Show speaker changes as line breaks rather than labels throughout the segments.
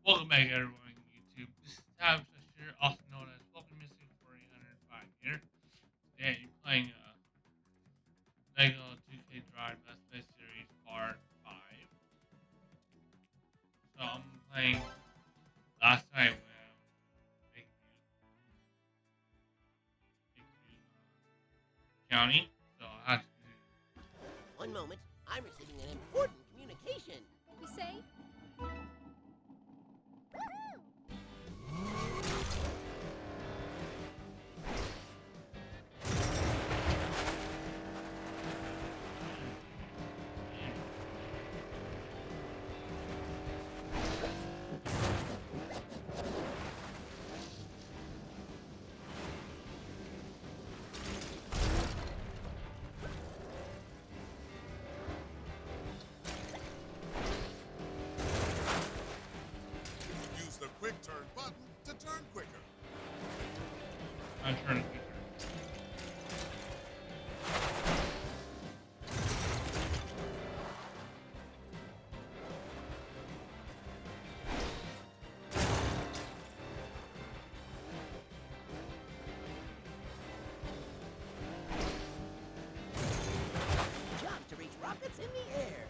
Welcome back, everyone on YouTube. This is Tab here, also known as Welcome Missing for 805 here. Today, you're playing Lego 2K Drive Let's Play Series Part 5. So, I'm playing last night when Lakeview County. So, I have to do.
One moment, I'm receiving an important communication.
We say?
Use the quick turn button to turn quicker.
I'm trying to figure.
Jump to reach rockets in the air.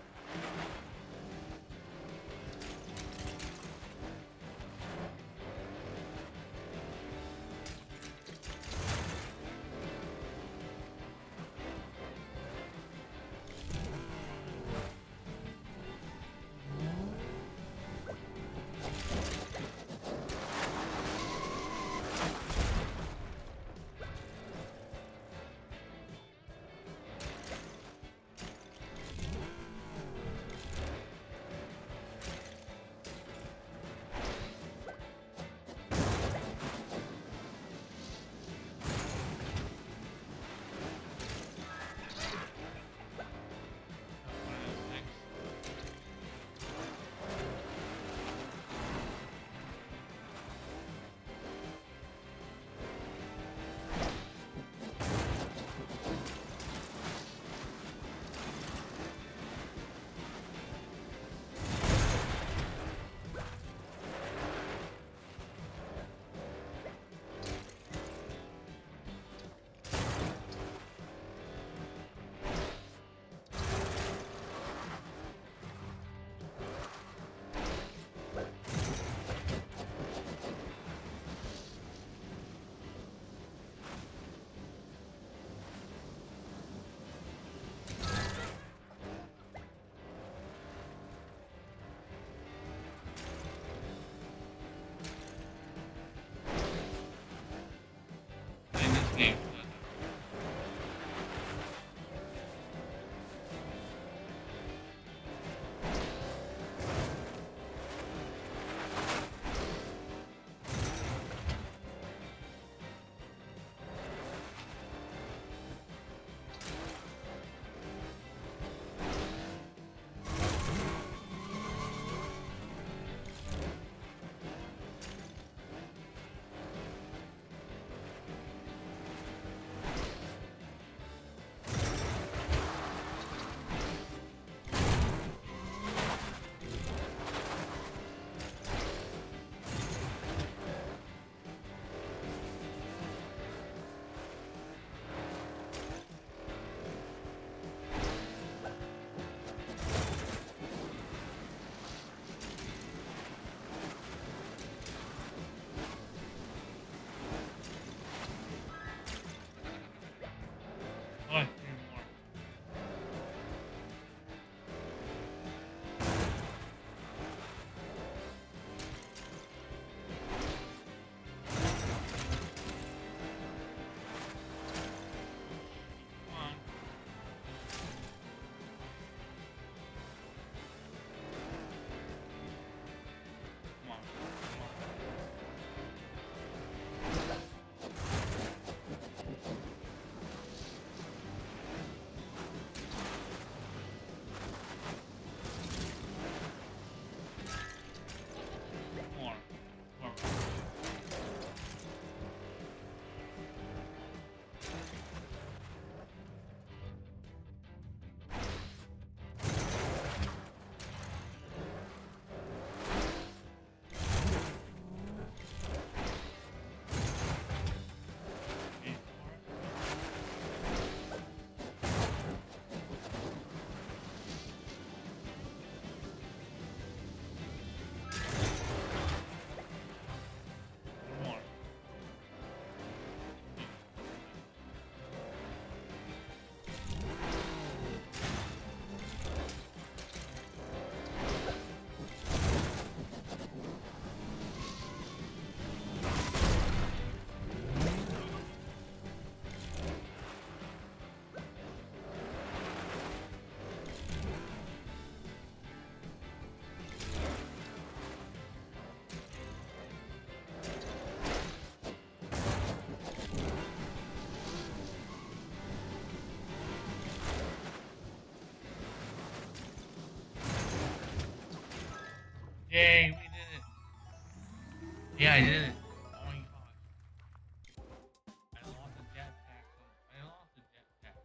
Yay, we did it. Yeah, I did it. Oh my god. I lost the jetpack. I lost the jetpack.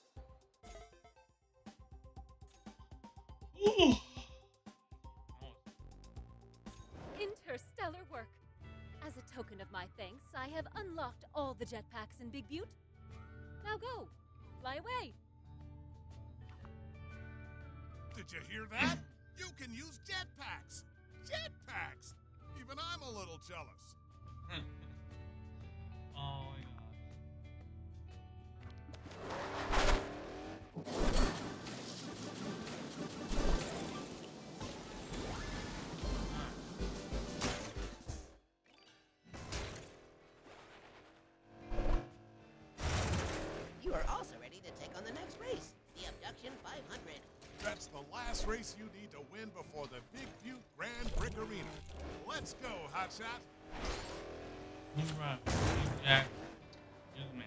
Ooh. Oh,
Interstellar work. As a token of my thanks, I have unlocked all the jetpacks in Big Butte. Now go. Fly away.
Did you hear that? You can use jetpacks! Jetpacks! Even I'm a little jealous.
oh my god.
You are also ready to take on the next race, the Abduction 500.
That's the last race you need to win before the Big Butte Grand Brick Arena. Let's go, Hotshot!
Hoorah. Jack. You're the man.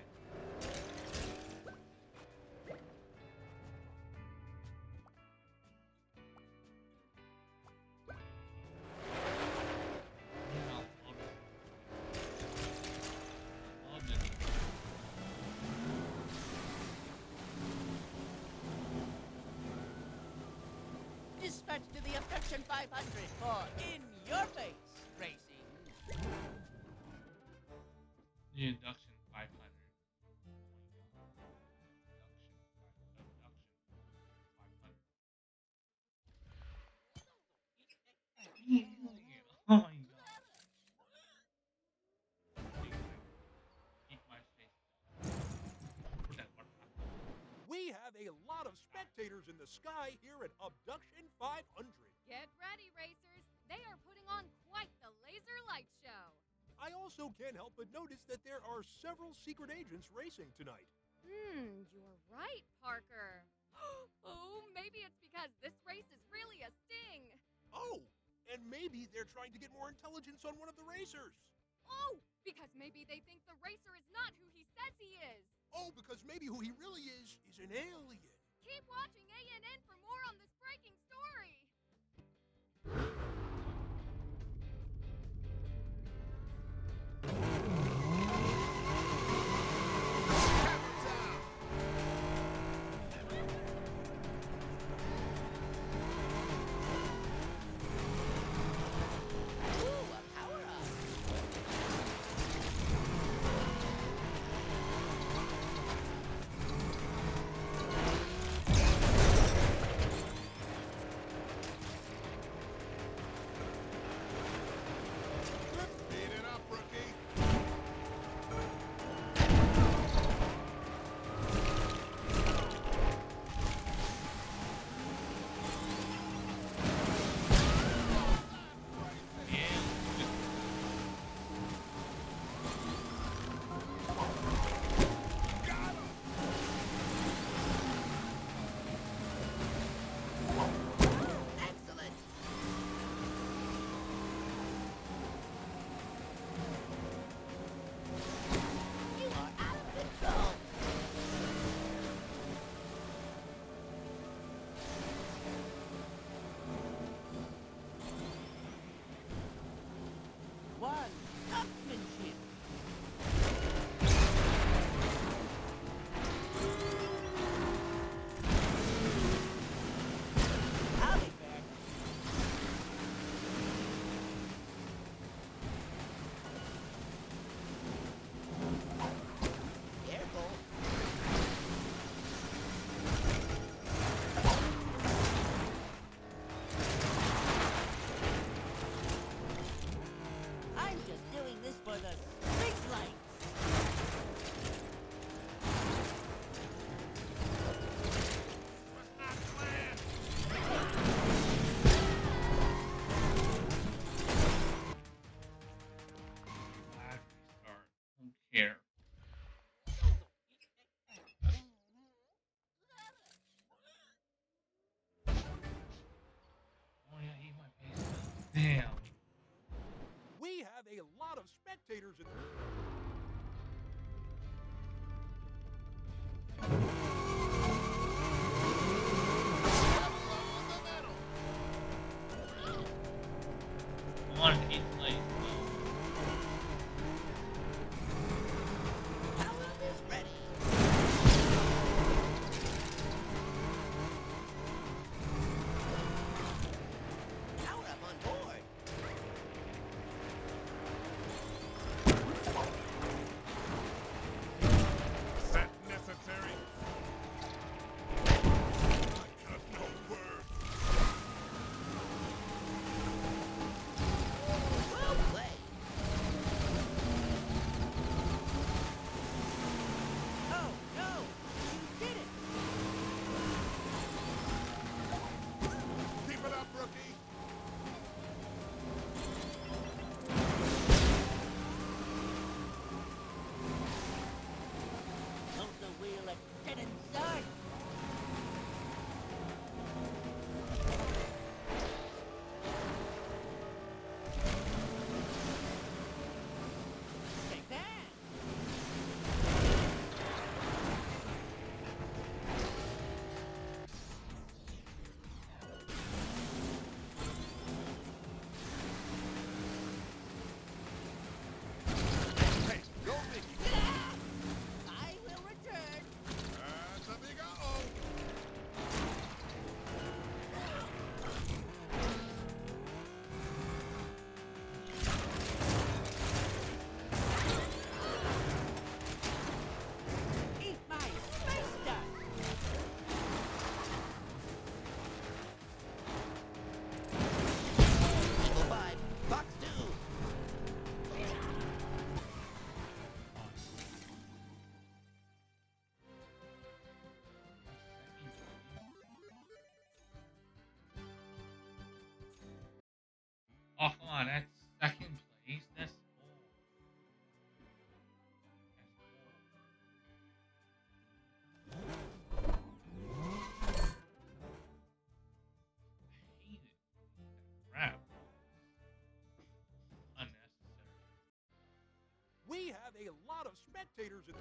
Dispatch to the Abduction 500 for In Your Face Racing.
The induction 500. Oh my god. Eat my face. Put that one back.
We have a lot of spectators in the sky here at Abduction 500.
Get ready, racers. They are putting on quite the laser light show.
I also can't help but notice that there are several secret agents racing tonight.
You're right, Parker. Oh, maybe it's because this race is really a sting.
Oh, and maybe they're trying to get more intelligence on one of the racers.
Oh, because maybe they think the racer is not who he says he is.
Oh, because maybe who he really is an alien.
Keep watching ANN for more on this breaking story.
Ooh, a power-up.
Beat it up, rookie!
Excellent. You are out of control. One upmanship. I'll be back. Careful. I'm just doing this for the big lights.
Glad restart. Don't care. Oh yeah, eat my face. Damn.
We have a lot of spectators in
Level on the metal!
wanted to eat late.
Power up is ready. Power up on board.
Set necessary. I got no words.
Well played. Oh no! You did it!
Keep it up, rookie.
Tilt the wheel, Lieutenant Sarge. Take that!
Hey, go Mickey.
I will return.
That's a big uh-oh.
Eat my space dust. Eagle 5, Fox 2.
Oh, come on, that's second place. That's bull. That's bull. I hate it. Crap. Unnecessary.
We have a lot of spectators in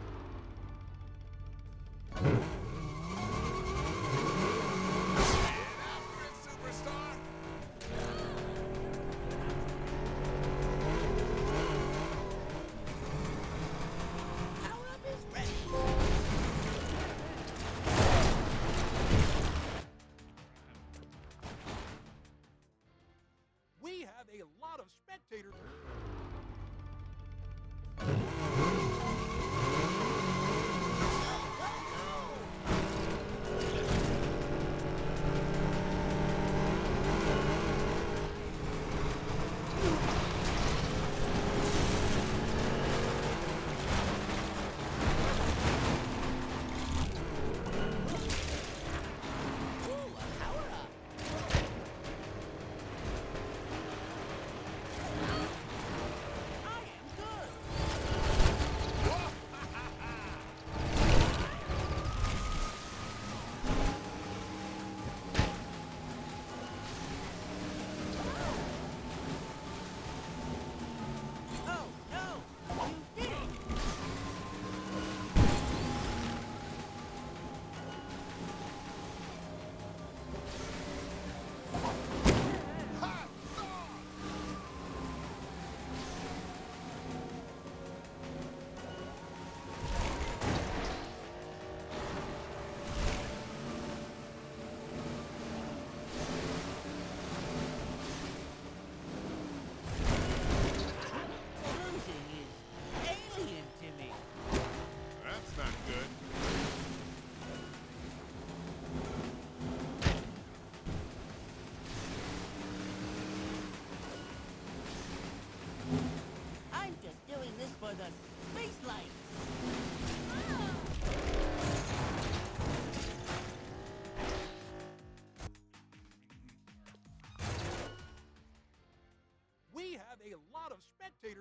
Get after it, superstar.
Power up is ready.
We have a lot of spectators.
Ooh, a power up. I am good. Oh no! You did it!
Hot dog.
Losing is alien to me.
That's not good.
I'm just doing this for the space light.
We have a lot of spectators.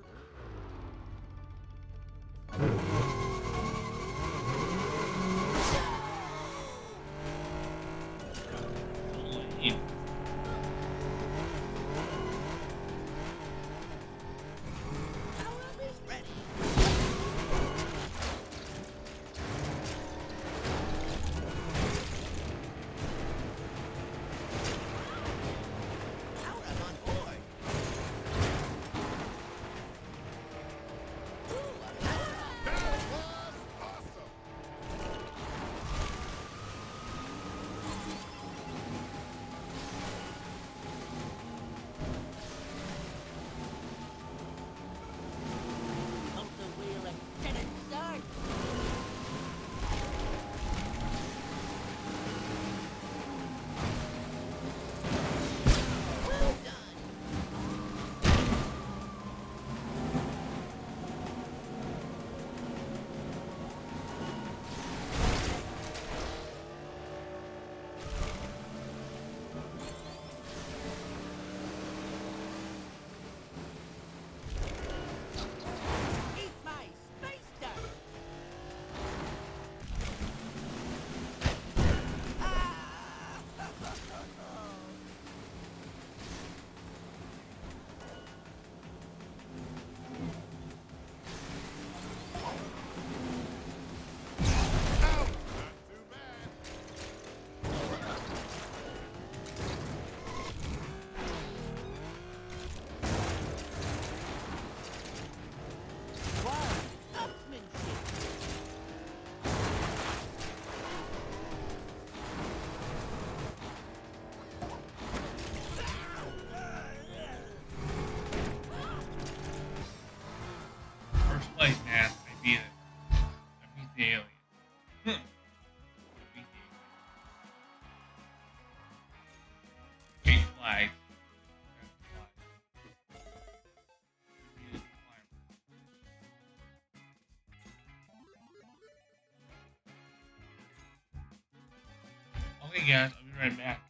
Lame.
Power up is ready. Power up on board.
Okay, guys, I'll be right back.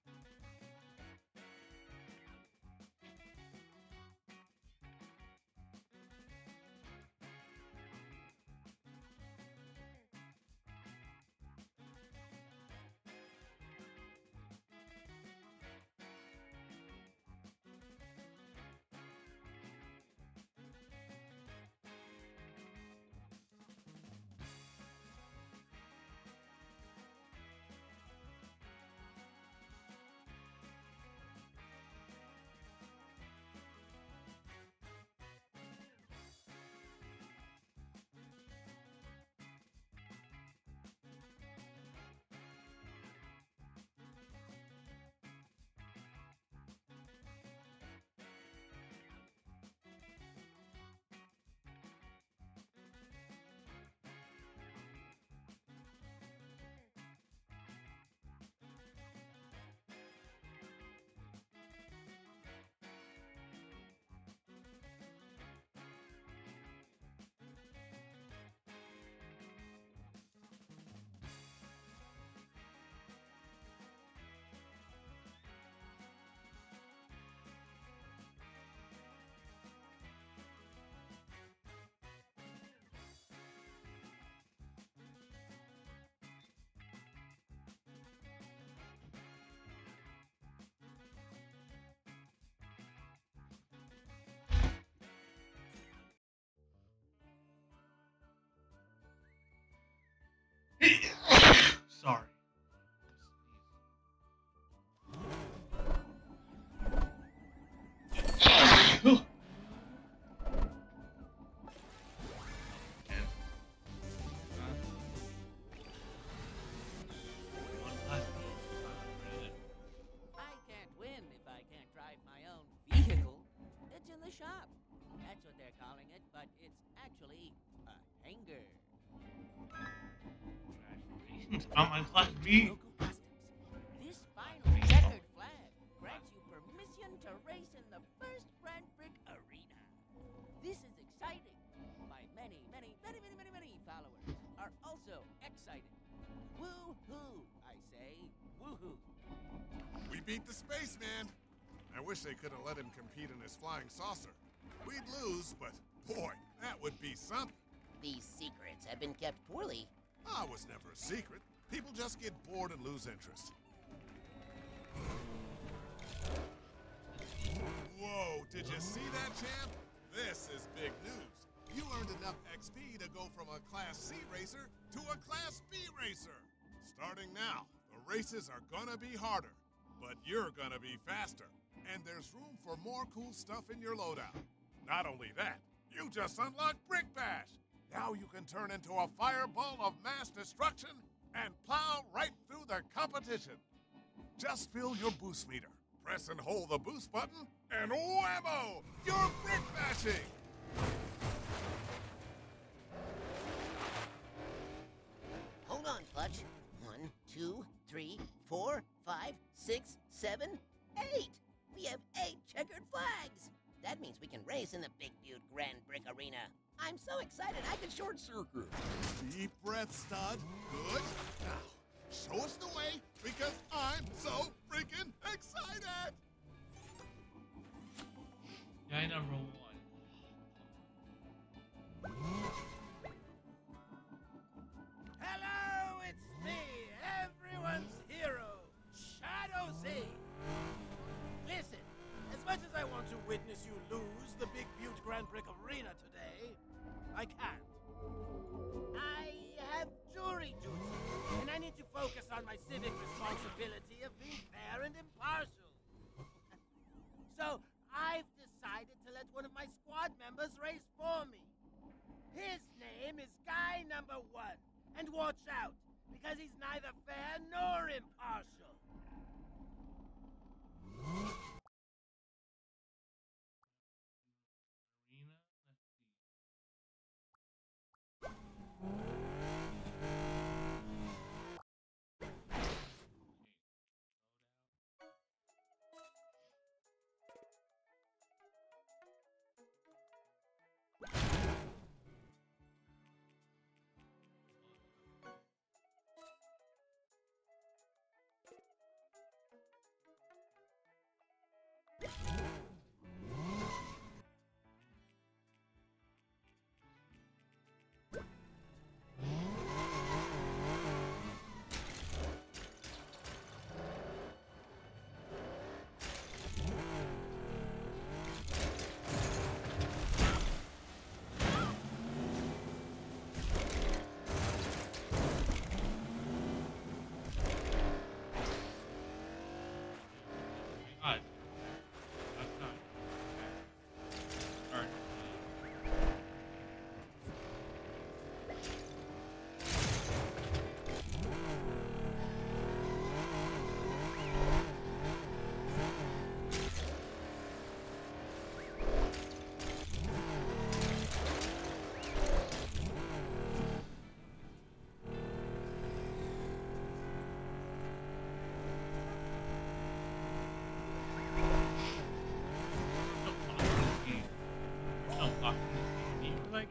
Sorry.
I can't win if I can't drive my own vehicle. It's in the shop. That's what they're calling it, but it's actually a hangar.
On my class B.
Local Customs. This final checkered flag grants you permission to race in the first Grand Brick Arena. This is exciting. My many followers are also excited. Woo-hoo, I say. Woo-hoo.
We beat the spaceman. I wish they could have let him compete in his flying saucer. We'd lose, but boy, that would be something.
These secrets have been kept poorly.
Ah, it was never a secret. People just get bored and lose interest. Whoa, did you see that, champ? This is big news. You earned enough XP to go from a Class C racer to a Class B racer. Starting now, the races are gonna be harder, but you're gonna be faster. And there's room for more cool stuff in your loadout. Not only that, you just unlocked Brick Bash. Now you can turn into a fireball of mass destruction and plow right through the competition. Just fill your boost meter, press and hold the boost button, and whammo! You're brick bashing!
Hold on, Clutch. 1, 2, 3, 4, 5, 6, 7, 8. We have 8 checkered flags. That means we can race in the Big Butte Grand Brick Arena. I'm so excited I can short circuit.
Deep breath, stud. Good. Now, show us the way, because I'm so freaking excited!
Guy number 1.
Hello, it's me, everyone's hero, Shadow Z. Listen, as much as I want to witness you lose the Big Butte Grand Brick Arena today, I can't. I have jury duty, and I need to focus on my civic responsibility of being fair and impartial. So, I've decided to let one of my squad members race for me. His name is Guy Number 1. And watch out, because he's neither fair nor impartial.
Arena.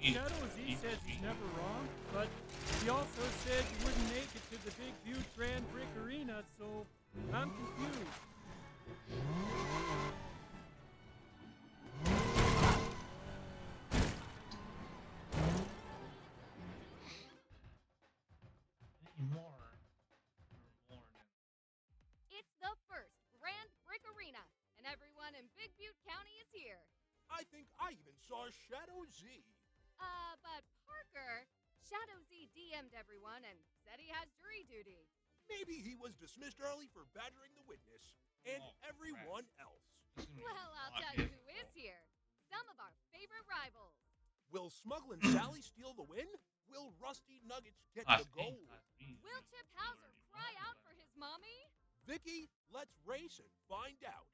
Shadow Z says he's never wrong, but he also said you wouldn't make it to the Big Butte Grand Brick Arena, so I'm confused.
Anymore.
It's the first Grand Brick Arena, and everyone in Big Butte County is here.
I think I even saw Shadow Z.
But Parker, Shadow Z DM'd everyone and said he has jury duty.
Maybe he was dismissed early for badgering the witness and everyone else.
Well, I'll tell you who is here. Some of our favorite rivals.
Will Smugglin' Sally steal the win? Will Rusty Nuggets get the gold?
Will Chip Hauser cry out for his mommy?
Vicky, let's race and find out.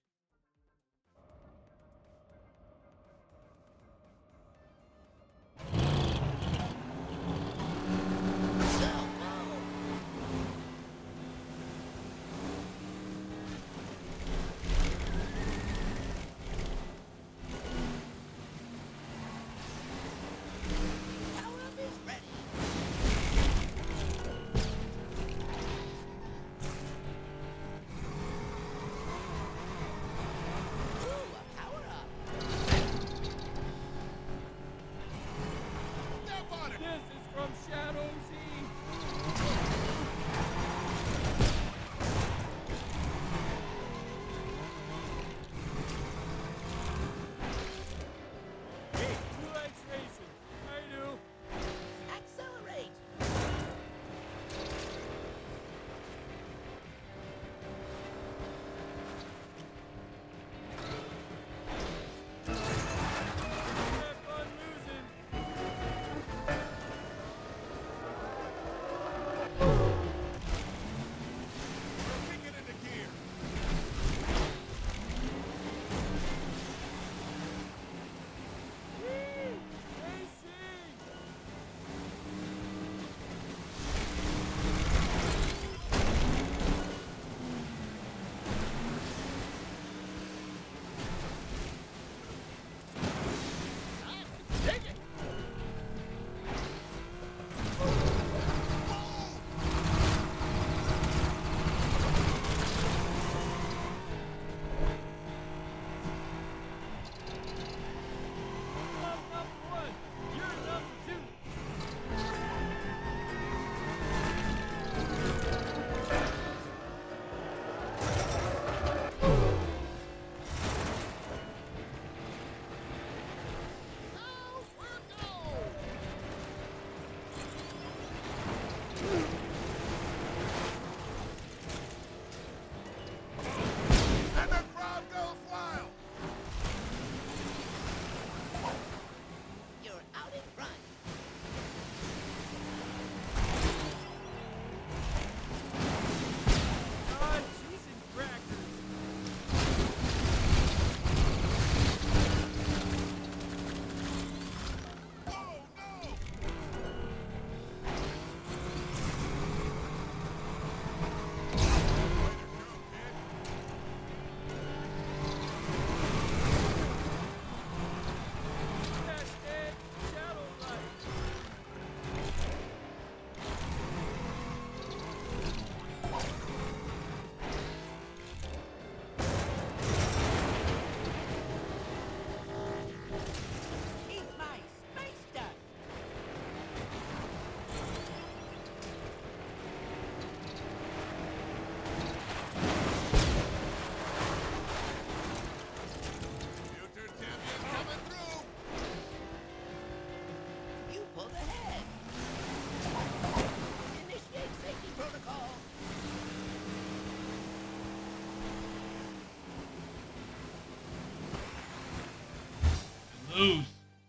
lose.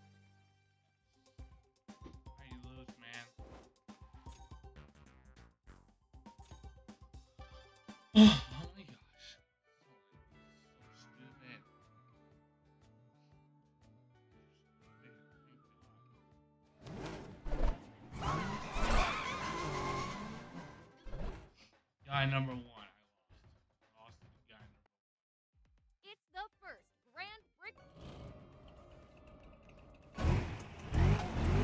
How you lose, man? Oh my gosh. So stupid. Guy number one. I lost to the guy number one.
It's the first Grand Brick.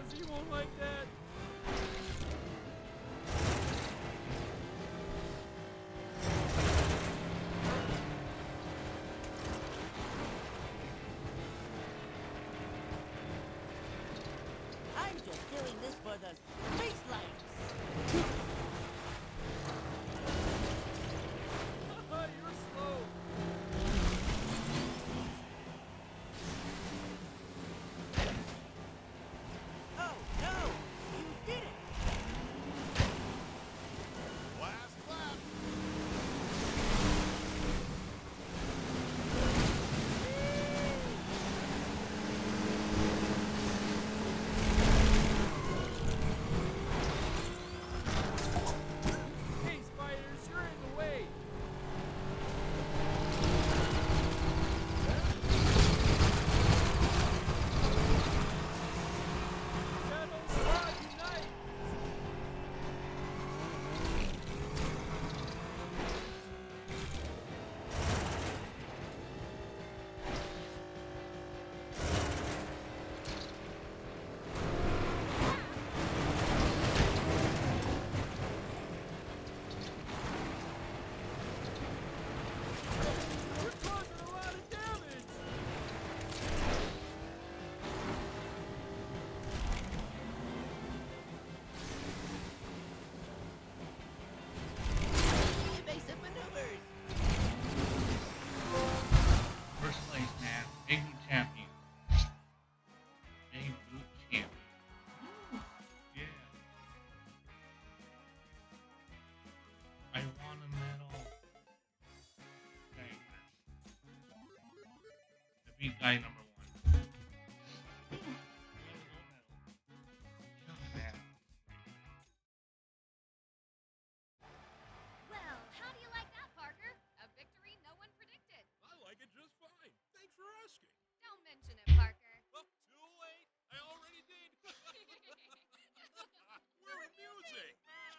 knows he won't like that.
I'm just doing this for the space lights.
You're slow.
Oh no! You did it!
Last lap.
Hey, spiders, you're in the way. Shadow Squad unite! We're causing a lot of damage.
Evasive maneuvers!
First place, man. Big boot champion. Big boot champion. Yeah. I want a medal. Okay. I beat guy number 1.
Well, how do you like that, Parker? A victory no one predicted.
I like it just fine. Thanks for asking.
Don't mention it, Parker.
Well, too late. I already did. We're amusing.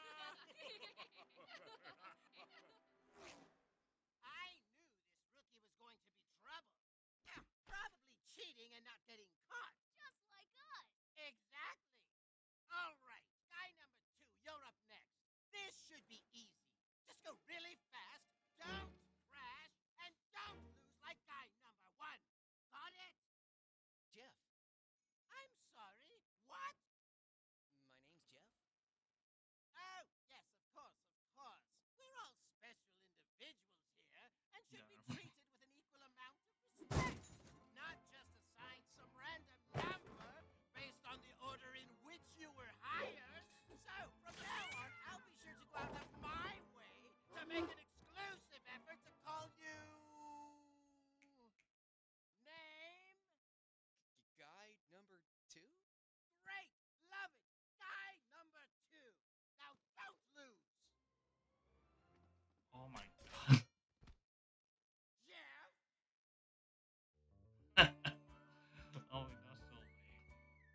I knew this rookie was going to be trouble. Yeah, probably cheating and not getting caught.
Just like us.
Exactly. All right, guy number 2, you're up next. This should be easy. Just go really fast, don't crash, and don't lose like guy number 1. Got it?
Jeff.
I'm sorry. What?
My name's Jeff.
Oh, yes, of course, of course. We're all special individuals here and should be
Yeah.
treated with an equal amount of respect. Not just assigned some random number based on the order in which you were hired. So, from now on, I'll be sure to go out of my way to make an exclusive effort to call you... Name?
Guy number 2?
Great! Love it! Guy number 2. Now don't lose!
Oh my god.
Jeff?
Oh, that's so lame.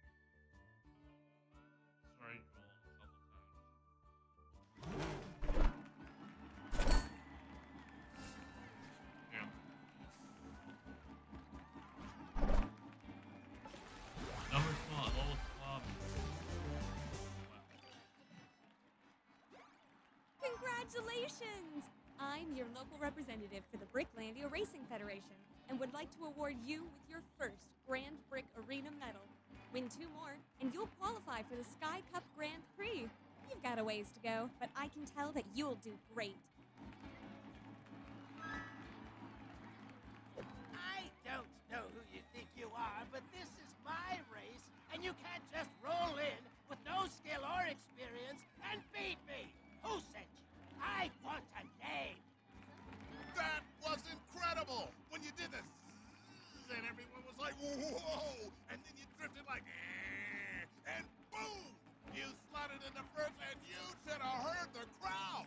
Sorry, Joel, a couple times. Yeah. Number 12, lowest club.
Congratulations! I'm your local representative for the Bricklandia Racing Federation and would like to award you with your first Grand Brick Arena medal. Win 2 more, and you'll qualify for the Sky Cup Grand Prix. You've got a ways to go, but I can tell that you'll do great.
I don't know who you think you are, but this is my race, and you can't just roll in with no skill or experience and beat me. Who sent you? I want a name.
That was incredible! When you did this, and everyone was like, whoa! And then you drifted like, and boom! You slotted into first, and you should have heard the crowd!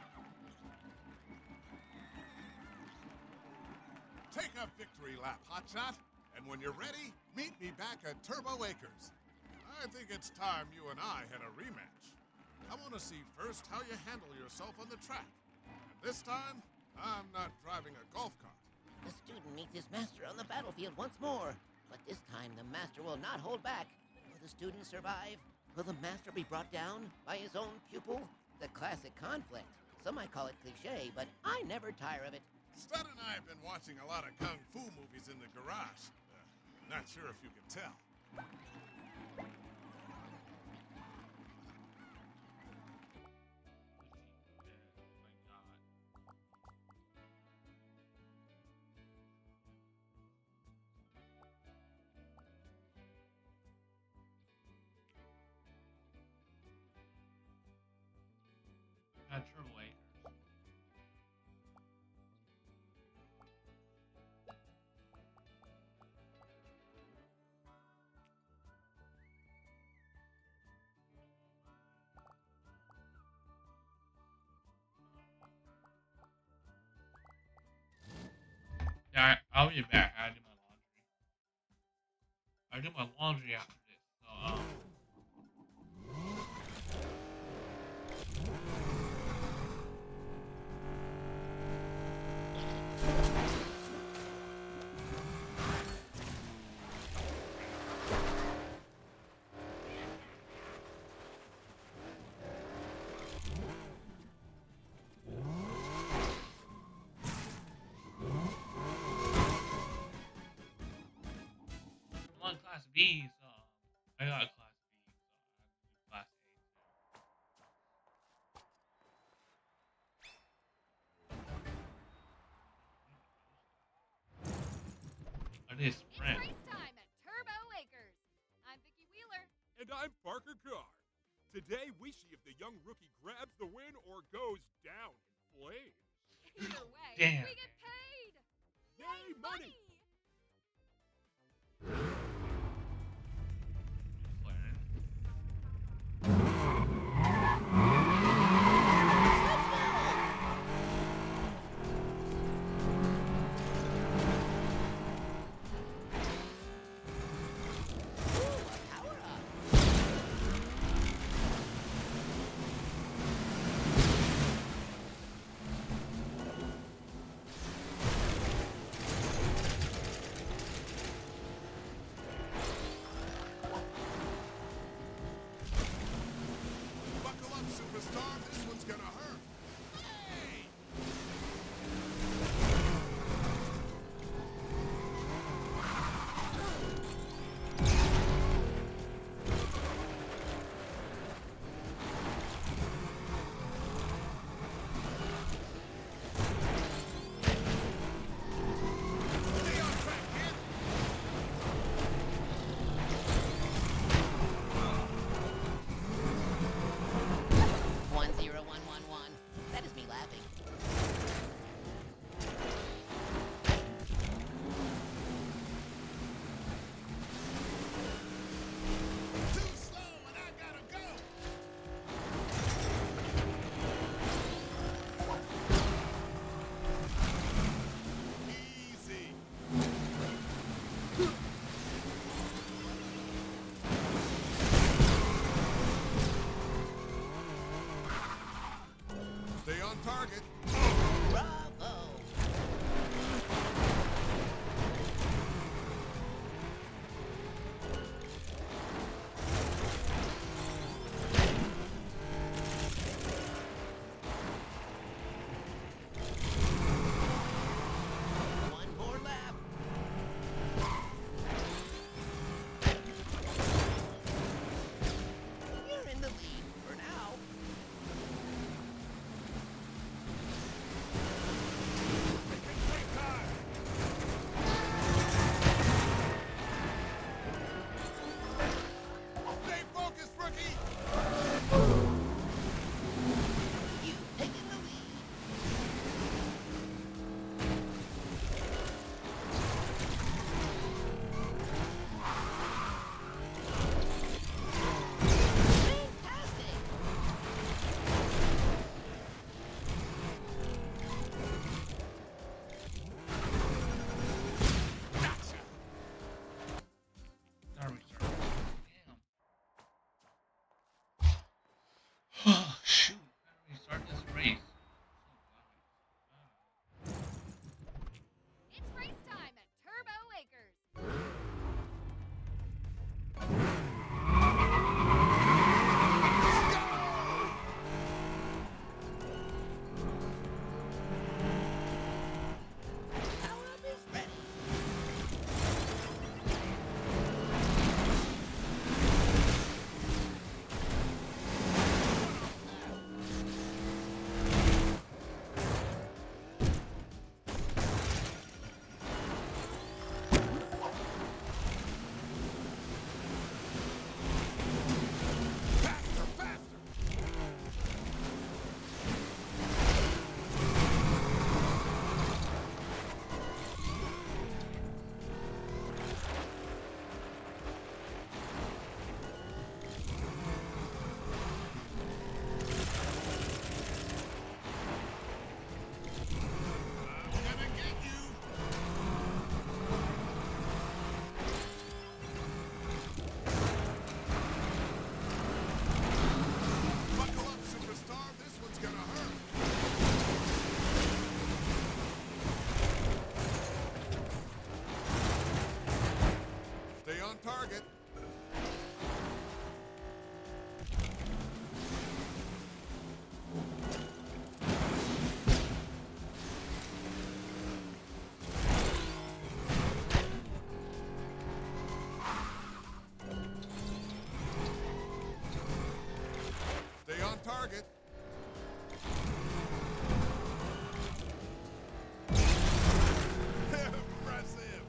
Take a victory lap, Hotshot, and when you're ready, meet me back at Turbo Acres. I think it's time you and I had a rematch. I want to see first how you handle yourself on the track. And this time, I'm not driving a golf cart.
The student meets his master on the battlefield once more. But this time, the master will not hold back. the student survive? Will the master be brought down by his own pupil? The classic conflict. Some might call it cliche, but I never tire of it.
Stud and I have been watching a lot of kung fu movies in the garage. Not sure if you can tell.
Got Turbo Acres. Yeah, I'll be back. I do my laundry. I do my laundry after this. So, I'm on Class B, so I got Class B, so I have to do Class A. I did
It's
sprint.
race time at Turbo Acres. I'm Vicki Wheeler.
And I'm Parker Carr. Today, we see if the young rookie grabs the win or goes down in flames.
Either way,
Damn.
we get paid.
Yay, money!
Power up.
Buckle up, superstar. This one's gonna hurt. Hey! Stay on track, kid.
10111. That is me laughing.
Too slow, and I gotta go. Easy. Stay on target.
Bravo. One more lap. You're in the lead for now.
target. Impressive.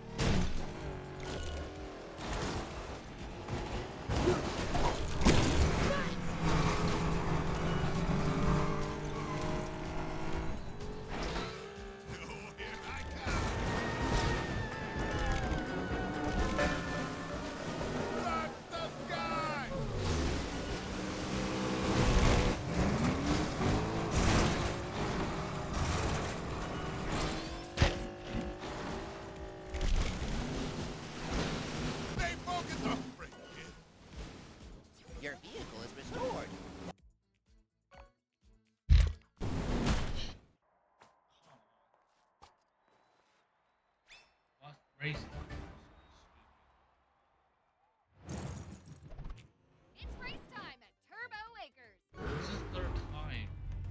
Oh, here I come. Touch the sky. Stay focused. Oh, break it.
Your vehicle is restored.
Lost race.
It's race time at Turbo Acres.
This is third time.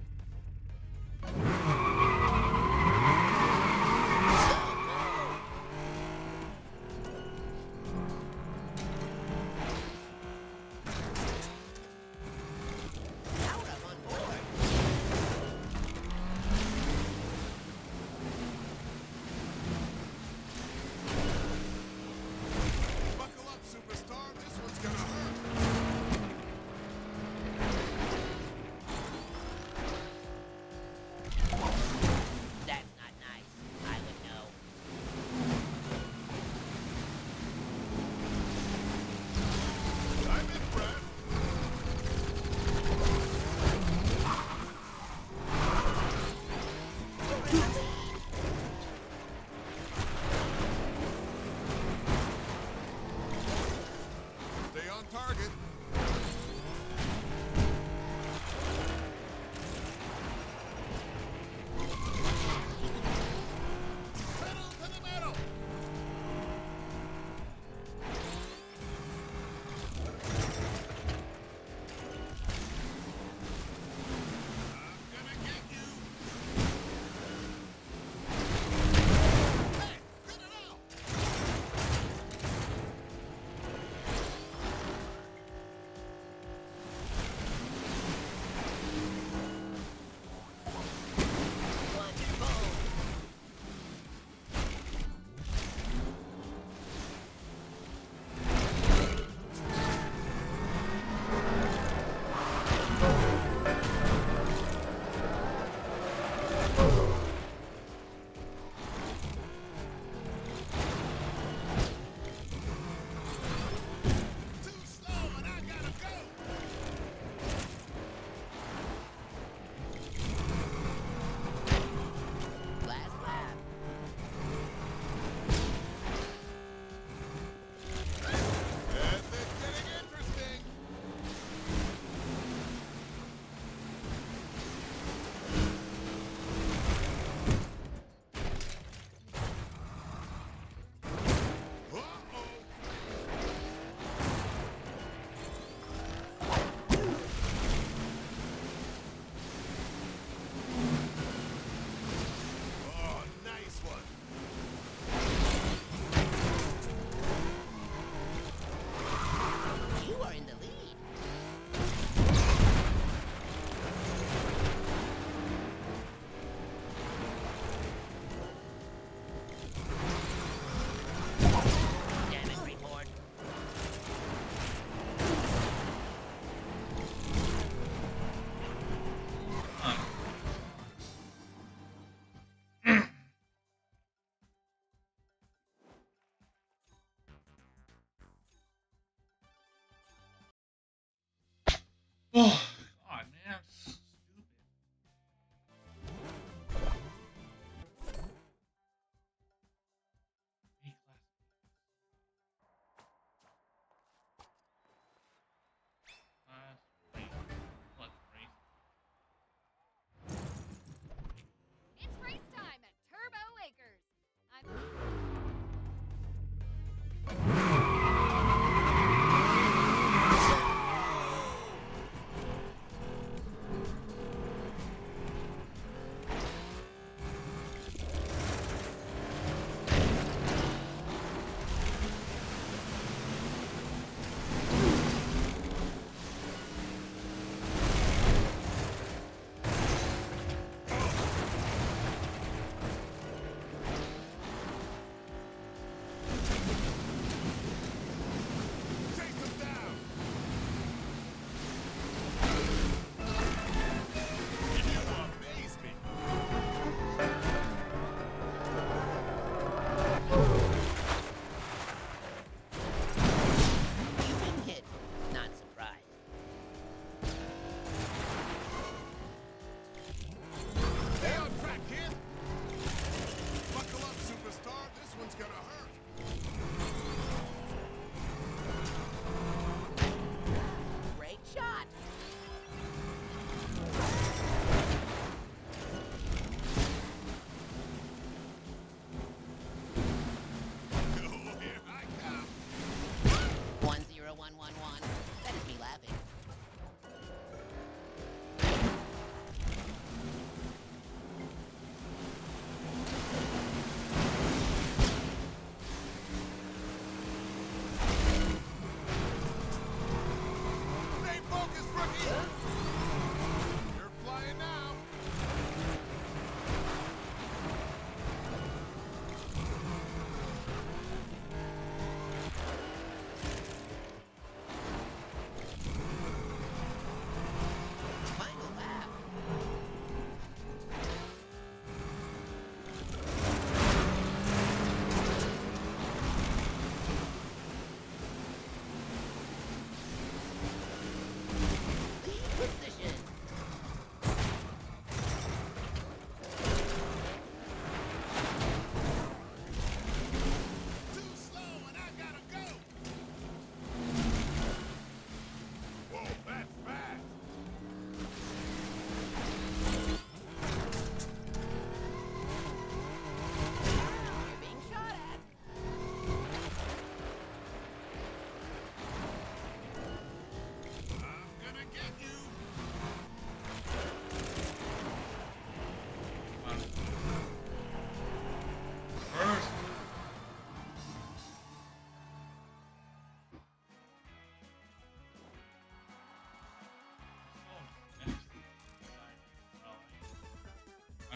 Power up on board.
Buckle up, superstar. This one's gonna hurt.
That's not nice. I would know.
I'm impressed. Stay on target. Pedal to the metal. I'm gonna get you. Hey, cut it out.
Wonderful.
Too slow and I gotta go.
Last lap.
Yes, it's getting interesting. Uh-oh. Oh, nice one.
You are in the lead. Damage report.
Oh, God, man, I'm so stupid. A-class. Let's race.
It's race time at Turbo Acres. I'm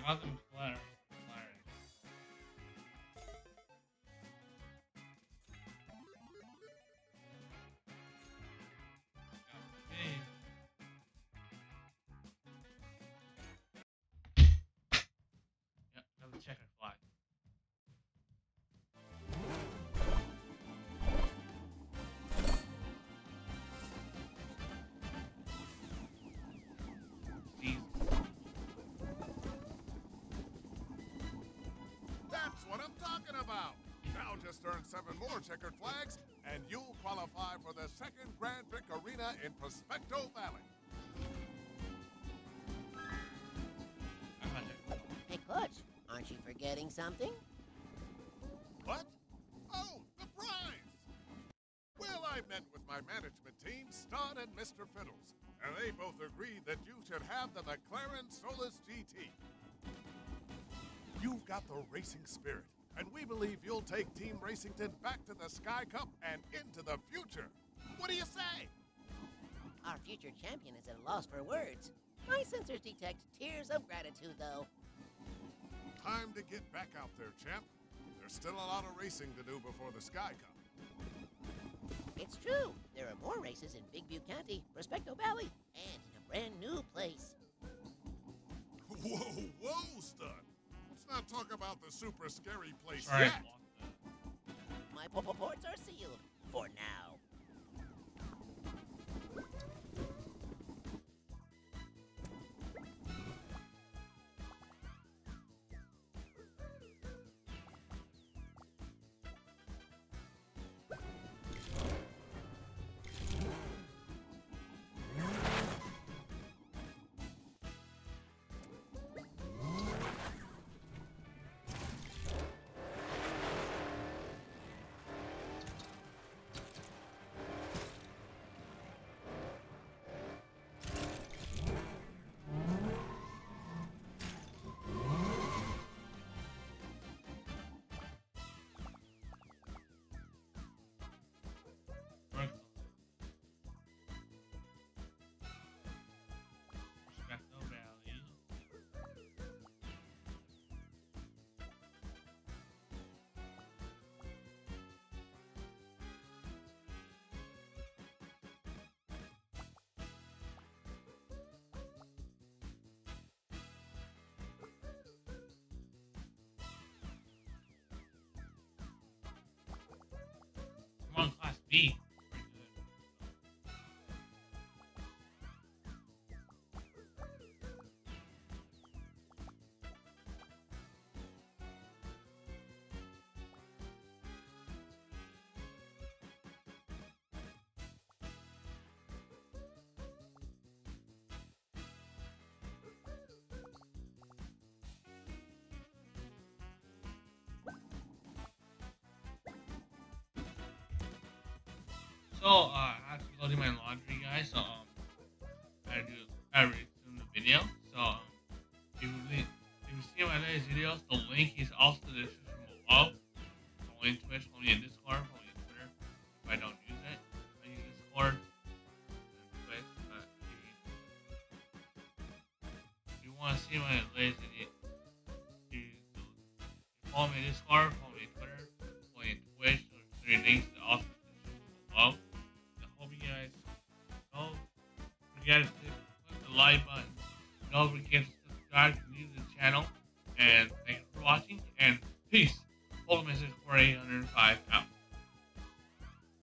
got them flat. Yep, got the checkered flag. These
That's what I'm talking about. Now just earn 7 more checkered flags, and you'll qualify for the second Grand Brick Arena in Prospecto Valley.
I got it.
Hey, Coach, aren't you forgetting something?
What? Oh, the prize! Well, I met with my management team, Stud and Mr. Fiddles, and they both agreed that you should have the McLaren Solus GT. You've got the racing spirit, and we believe you'll take Team Racington back to the Sky Cup and into the future. What do you say?
Our future champion is at a loss for words. My sensors detect tears of gratitude, though.
Time to get back out there, champ. There's still a lot of racing to do before the Sky Cup.
It's true. There are more races in Big Butte County, Prospecto Valley, and in a brand new place.
Whoa, whoa, Stud. Let's not talk about the super scary place
Sorry.
yet.
My ports are sealed for now.
Prospecto Valley. Come on, Class B. Pretty good. So, I have to go do my laundry, guys. So, I resume the video. So, if you see my latest videos, the link is also in the description below. Only in Twitch, only in Discord, only in Twitter. If I don't use it, I use Discord and Twitch. But if you want to see my latest video, you follow me on Discord, follow me on Twitter, follow me on Twitch. Those 3 links are also in the description below. I hope you guys don't forget to click the like button. Don't forget to subscribe to the channel. And thank you